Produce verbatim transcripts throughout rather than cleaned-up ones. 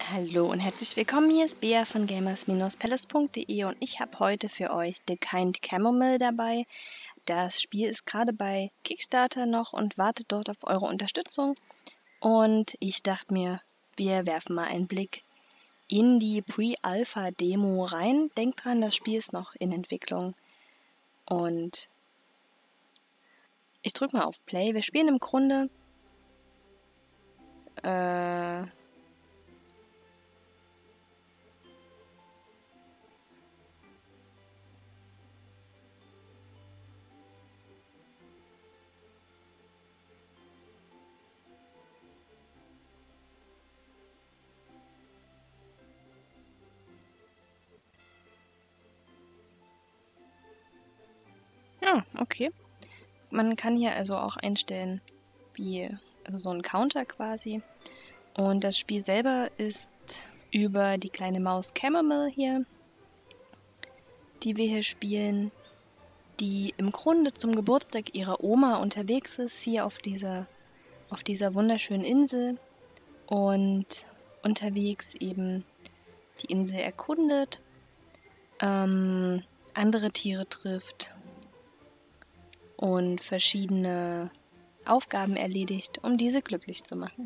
Hallo und herzlich willkommen, hier ist Bea von gamers Palace punkt de und ich habe heute für euch The Kind Chamomile dabei. Das Spiel ist gerade bei Kickstarter noch und wartet dort auf eure Unterstützung. Und ich dachte mir, wir werfen mal einen Blick in die Pre-Alpha-Demo rein. Denkt dran, das Spiel ist noch in Entwicklung. Und ich drücke mal auf Play. Wir spielen im Grunde... Äh... Ah, okay. Man kann hier also auch einstellen, wie also so ein Counter quasi. Und das Spiel selber ist über die kleine Maus Chamomile hier, die wir hier spielen, die im Grunde zum Geburtstag ihrer Oma unterwegs ist, hier auf dieser, auf dieser wunderschönen Insel und unterwegs eben die Insel erkundet, ähm, andere Tiere trifft und verschiedene Aufgaben erledigt, um diese glücklich zu machen.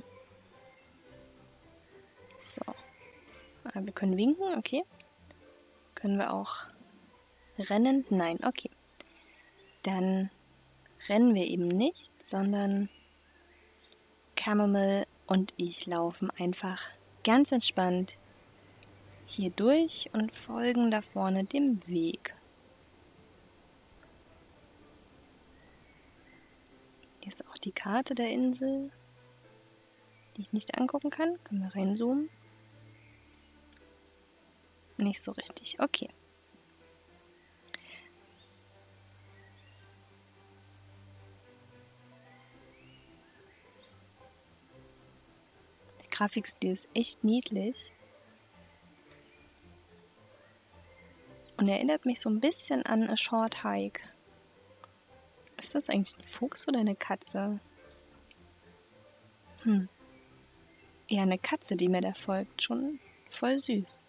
So. Wir können winken, okay. Können wir auch rennen? Nein, okay. Dann rennen wir eben nicht, sondern Chamomile und ich laufen einfach ganz entspannt hier durch und folgen da vorne dem Weg. Hier ist auch die Karte der Insel, die ich nicht angucken kann. Können wir reinzoomen? Nicht so richtig. Okay. Der Grafikstil ist echt niedlich. Und erinnert mich so ein bisschen an A Short Hike. Ist das eigentlich ein Fuchs oder eine Katze? Hm. Eher eine Katze, die mir da folgt. Schon voll süß.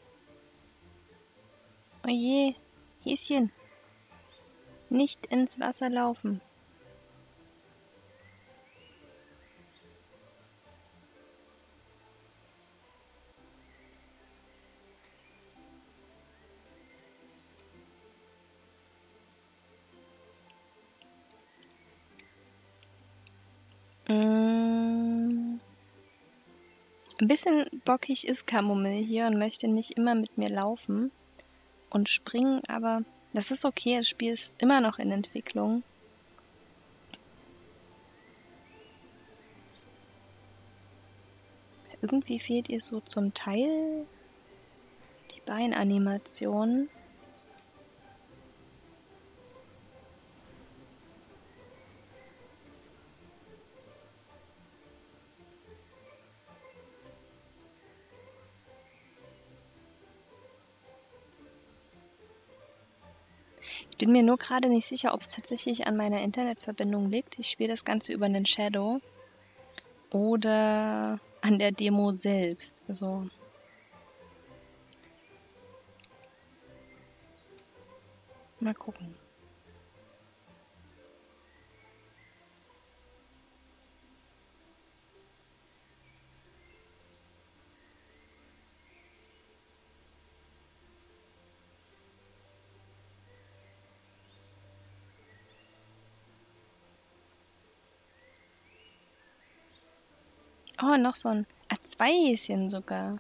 Oje, Häschen. Nicht ins Wasser laufen. Mm. Ein bisschen bockig ist Chamomile hier und möchte nicht immer mit mir laufen und springen, aber das ist okay, das Spiel ist immer noch in Entwicklung. Irgendwie fehlt ihr so zum Teil die Beinanimation. Ich bin mir nur gerade nicht sicher, ob es tatsächlich an meiner Internetverbindung liegt. Ich spiele das Ganze über einen Shadow oder an der Demo selbst. Also mal gucken. Oh, noch so ein... Ah, zwei Häschen sogar.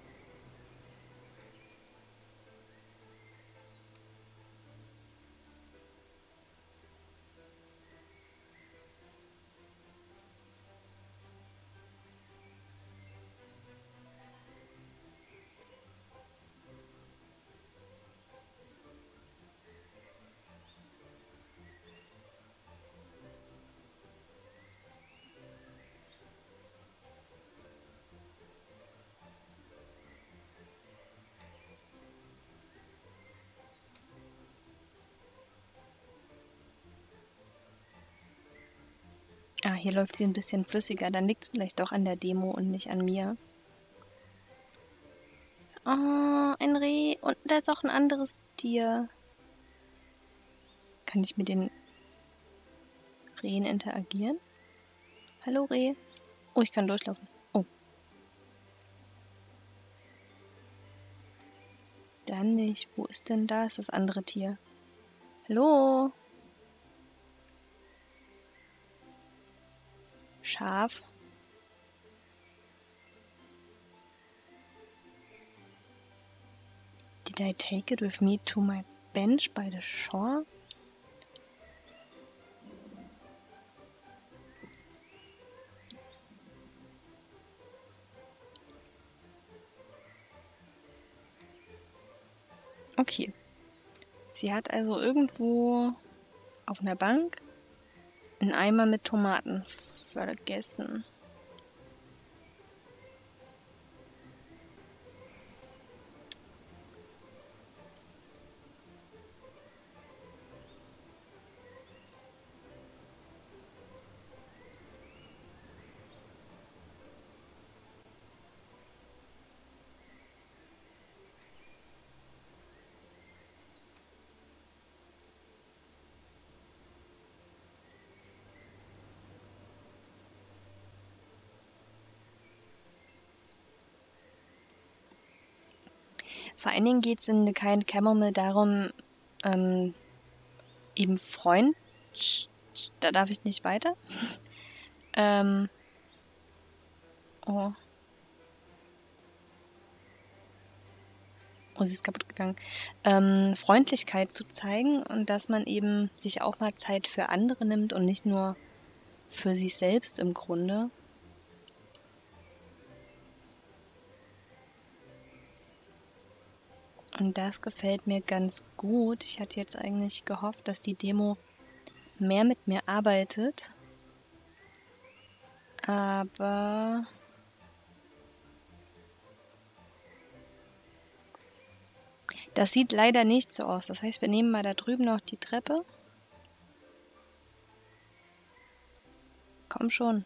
Ah, hier läuft sie ein bisschen flüssiger. Dann liegt es vielleicht doch an der Demo und nicht an mir. Oh, ein Reh. Und da ist auch ein anderes Tier. Kann ich mit den Rehen interagieren? Hallo Reh. Oh, ich kann durchlaufen. Oh. Dann nicht. Wo ist denn da? Ist das andere Tier? Hallo? Schaf. Did I take it with me to my bench by the shore? Okay. Sie hat also irgendwo auf einer Bank einen Eimer mit Tomaten vergessen. Vor allen Dingen geht es in The Kind Chamomile darum, ähm, eben Freund, da darf ich nicht weiter. ähm, oh. Oh, sie ist kaputt gegangen. Ähm, Freundlichkeit zu zeigen und dass man eben sich auch mal Zeit für andere nimmt und nicht nur für sich selbst im Grunde. Und das gefällt mir ganz gut. Ich hatte jetzt eigentlich gehofft, dass die Demo mehr mit mir arbeitet. Aber das sieht leider nicht so aus. Das heißt, wir nehmen mal da drüben noch die Treppe. Komm schon.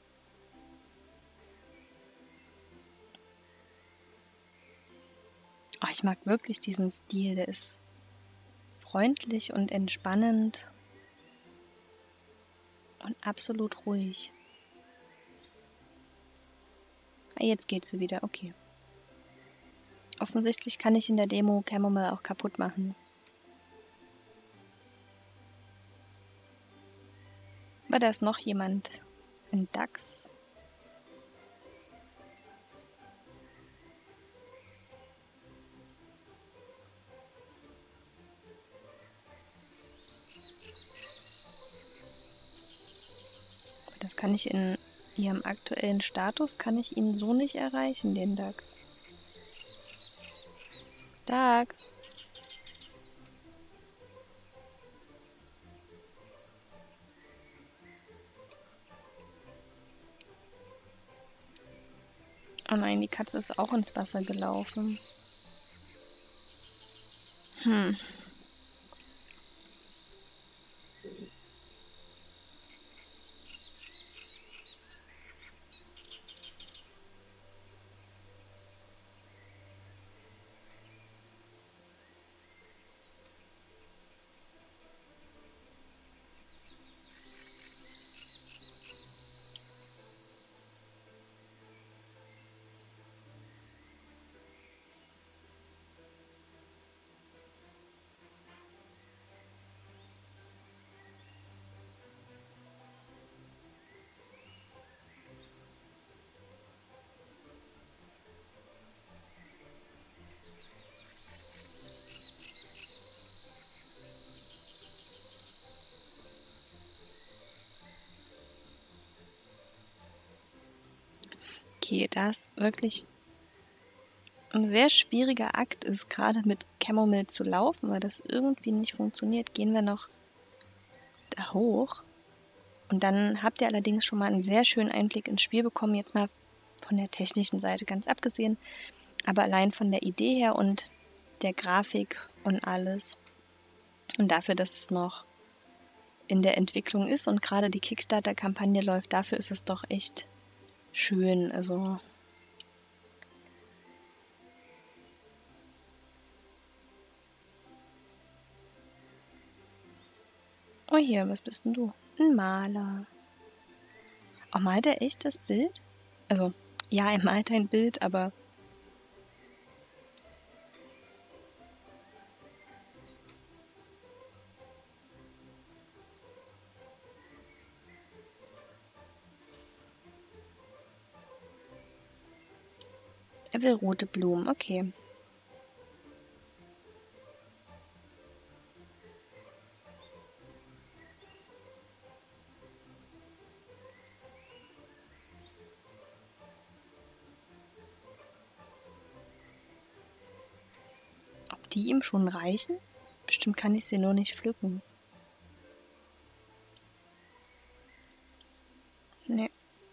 Oh, ich mag wirklich diesen Stil. Der ist freundlich und entspannend und absolut ruhig. Ah, jetzt geht sie wieder. Okay. Offensichtlich kann ich in der Demo Chamomile auch kaputt machen. Aber da ist noch jemand. Ein Dachs. Das kann ich in ihrem aktuellen Status, kann ich ihn so nicht erreichen, den Dachs. Dachs. Oh nein, die Katze ist auch ins Wasser gelaufen. Hm. Okay, das wirklich ein sehr schwieriger Akt ist, gerade mit Chamomile zu laufen, weil das irgendwie nicht funktioniert. Gehen wir noch da hoch. Und dann habt ihr allerdings schon mal einen sehr schönen Einblick ins Spiel bekommen, jetzt mal von der technischen Seite ganz abgesehen, aber allein von der Idee her und der Grafik und alles. Und dafür, dass es noch in der Entwicklung ist und gerade die Kickstarter-Kampagne läuft, dafür ist es doch echt schön. Also hier, was bist denn du? Ein Maler. Oh, malt er echt das Bild? Also, ja, er malt ein Bild, aber... Er will rote Blumen, okay. Ob die ihm schon reichen? Bestimmt kann ich sie nur nicht pflücken. Nee.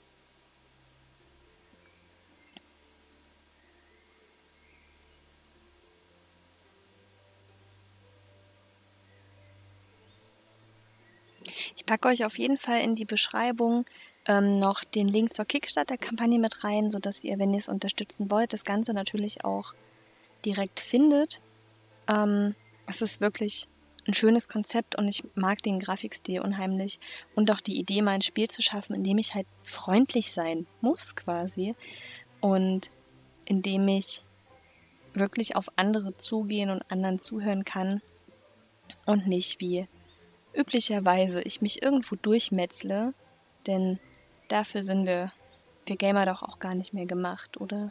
Ich packe euch auf jeden Fall in die Beschreibung ähm, noch den Link zur Kickstarter-Kampagne mit rein, sodass ihr, wenn ihr es unterstützen wollt, das Ganze natürlich auch direkt findet. Ähm, es ist wirklich ein schönes Konzept und ich mag den Grafikstil unheimlich und auch die Idee, mal ein Spiel zu schaffen, in dem ich halt freundlich sein muss quasi und in dem ich wirklich auf andere zugehen und anderen zuhören kann und nicht wie üblicherweise ich mich irgendwo durchmetzle, denn dafür sind wir, wir Gamer doch auch gar nicht mehr gemacht, oder?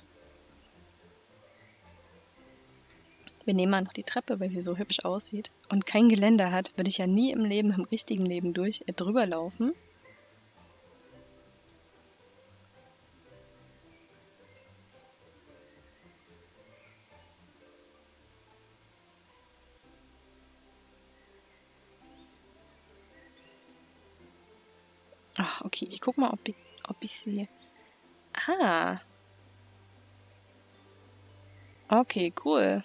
Wir nehmen mal noch die Treppe, weil sie so hübsch aussieht und kein Geländer hat, würde ich ja nie im Leben, im richtigen Leben durch, äh, drüber laufen. Ach, okay, ich guck mal, ob ich, ob ich sie... Ah. Okay, cool.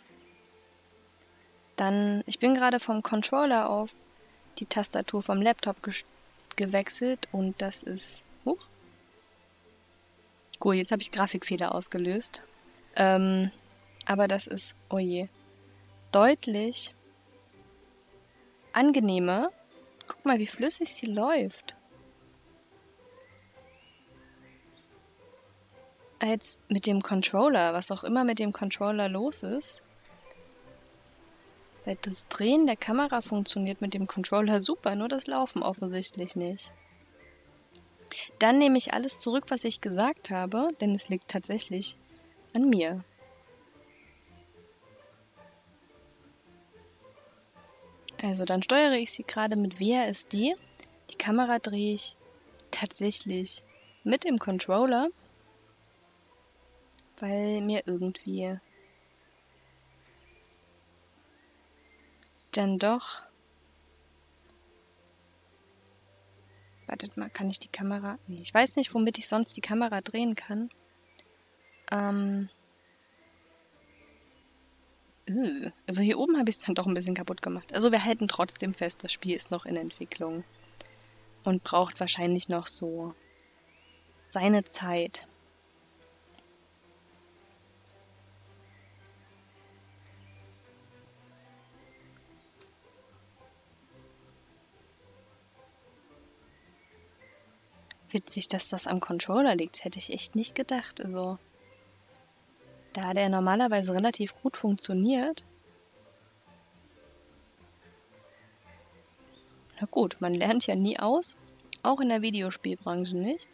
Dann, ich bin gerade vom Controller auf die Tastatur vom Laptop gewechselt und das ist... Huch. Cool, jetzt habe ich Grafikfehler ausgelöst. Ähm, aber das ist, oh je, deutlich angenehmer. Guck mal, wie flüssig sie läuft. Als mit dem Controller, was auch immer mit dem Controller los ist. Weil das Drehen der Kamera funktioniert mit dem Controller super, nur das Laufen offensichtlich nicht. Dann nehme ich alles zurück, was ich gesagt habe, denn es liegt tatsächlich an mir. Also dann steuere ich sie gerade mit W A S D. Die Kamera drehe ich tatsächlich mit dem Controller, weil mir irgendwie dann doch... Wartet mal, kann ich die Kamera... Nee, ich weiß nicht, womit ich sonst die Kamera drehen kann. Ähm... Also hier oben habe ich es dann doch ein bisschen kaputt gemacht. Also wir halten trotzdem fest, das Spiel ist noch in Entwicklung. Und braucht wahrscheinlich noch so seine Zeit. Witzig, dass das am Controller liegt. Hätte ich echt nicht gedacht. Also, da der normalerweise relativ gut funktioniert. Na gut, man lernt ja nie aus. Auch in der Videospielbranche nicht.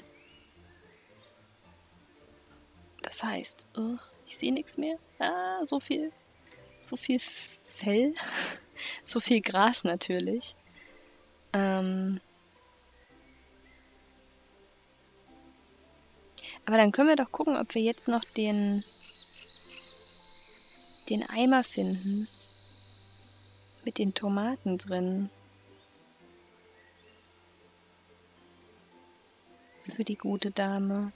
Das heißt, oh, ich sehe nichts mehr. Ah, so viel, so viel Fell. So viel Gras natürlich. Ähm... Aber dann können wir doch gucken, ob wir jetzt noch den, den Eimer finden. Mit den Tomaten drin. Für die gute Dame.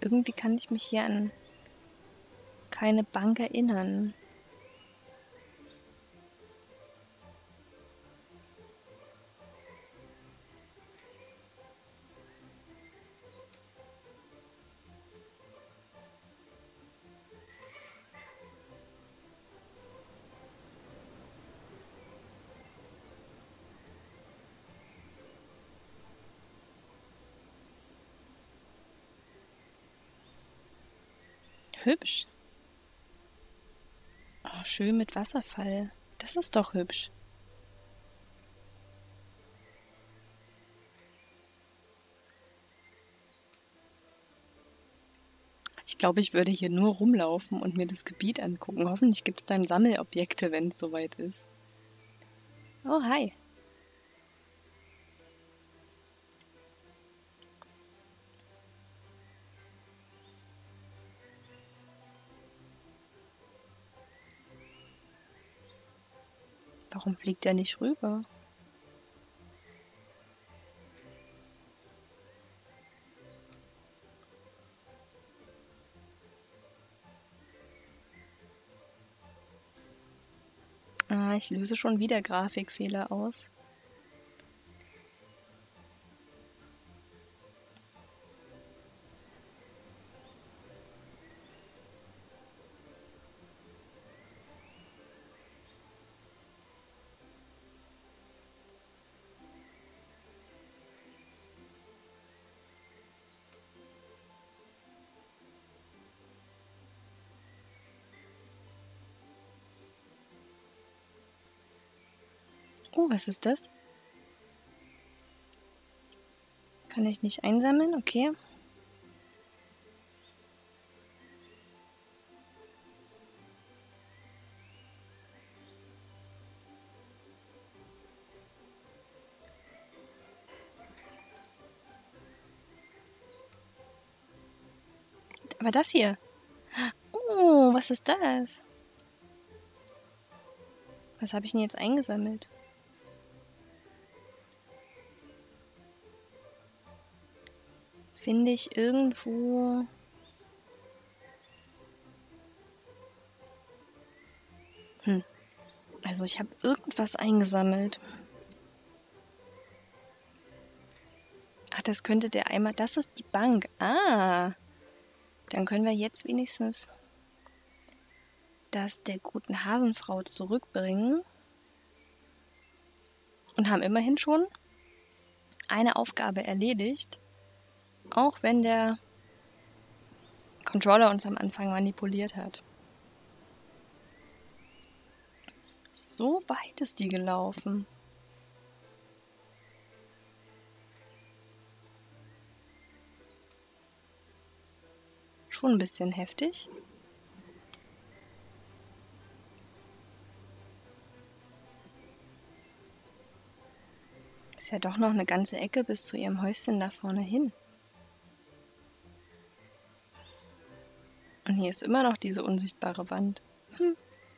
irgendwie kann ich mich hier an keine Bank erinnern. Hübsch. Oh, schön mit Wasserfall. Das ist doch hübsch. Ich glaube, ich würde hier nur rumlaufen und mir das Gebiet angucken. Hoffentlich gibt es dann Sammelobjekte, wenn es soweit ist. Oh, hi. Warum fliegt er nicht rüber? Ah, ich löse schon wieder Grafikfehler aus. Oh, was ist das? Kann ich nicht einsammeln? Okay. Aber das hier. Oh, was ist das? Was habe ich denn jetzt eingesammelt? Finde ich irgendwo... Hm. Also ich habe irgendwas eingesammelt. Ach, das könnte der Eimer... Das ist die Bank. Ah. Dann können wir jetzt wenigstens das der guten Hasenfrau zurückbringen. Und haben immerhin schon eine Aufgabe erledigt. Auch wenn der Controller uns am Anfang manipuliert hat. So weit ist die gelaufen. Schon ein bisschen heftig. Ist ja doch noch eine ganze Ecke bis zu ihrem Häuschen da vorne hin. Und hier ist immer noch diese unsichtbare Wand. Hm.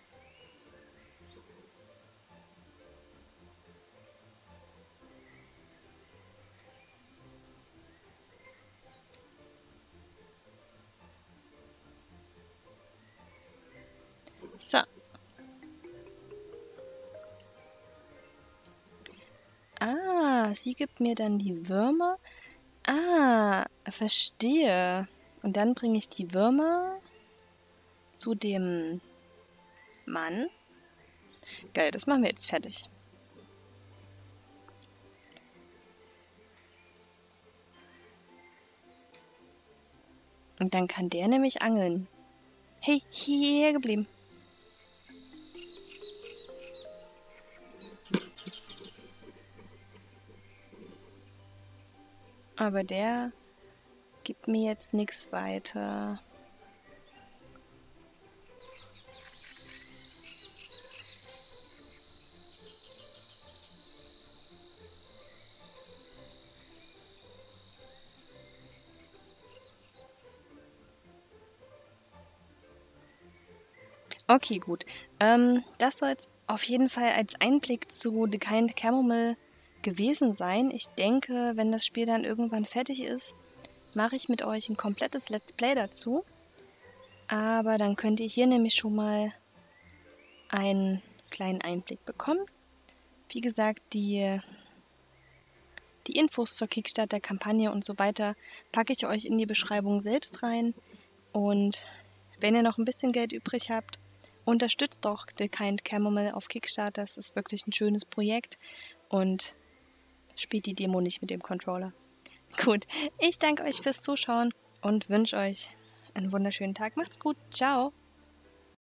So. Ah, sie gibt mir dann die Würmer. Ah, verstehe. Und dann bringe ich die Würmer zu dem Mann. Geil, das machen wir jetzt fertig. Und dann kann der nämlich angeln. Hey, hierher geblieben. Aber der gibt mir jetzt nichts weiter. Okay, gut. Ähm, das soll es auf jeden Fall als Einblick zu The Kind Chamomile gewesen sein. Ich denke, wenn das Spiel dann irgendwann fertig ist, mache ich mit euch ein komplettes Let's Play dazu. Aber dann könnt ihr hier nämlich schon mal einen kleinen Einblick bekommen. Wie gesagt, die, die Infos zur Kickstarter-Kampagne und so weiter packe ich euch in die Beschreibung selbst rein. Und wenn ihr noch ein bisschen Geld übrig habt, unterstützt doch The Kind Chamomile auf Kickstarter. Es ist wirklich ein schönes Projekt und spielt die Demo nicht mit dem Controller. Gut, ich danke euch fürs Zuschauen und wünsche euch einen wunderschönen Tag. Macht's gut. Ciao.